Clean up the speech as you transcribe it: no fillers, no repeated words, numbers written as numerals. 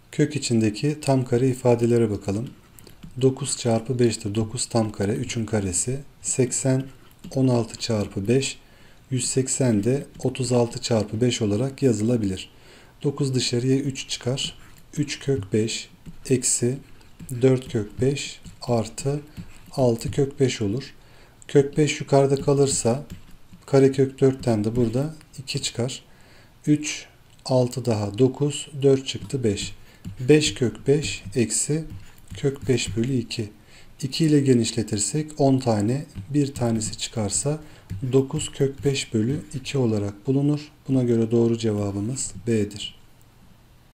Kök içindeki tam kare ifadelere bakalım. 9 çarpı 5'te 9 tam kare 3'ün karesi. 80 16 çarpı 5 180 de 36 çarpı 5 olarak yazılabilir. 9 dışarıya 3 çıkar. 3 kök 5 eksi 4 kök 5 artı 6 kök 5 olur. Kök 5 yukarıda kalırsa karekök 4'ten de burada 2 çıkar. 3 6 daha 9 4 çıktı 5. 5 kök 5 eksi kök 5 bölü 2. 2 ile genişletirsek 10 tane, bir tanesi çıkarsa 9 kök 5 bölü 2 olarak bulunur. Buna göre doğru cevabımız B'dir.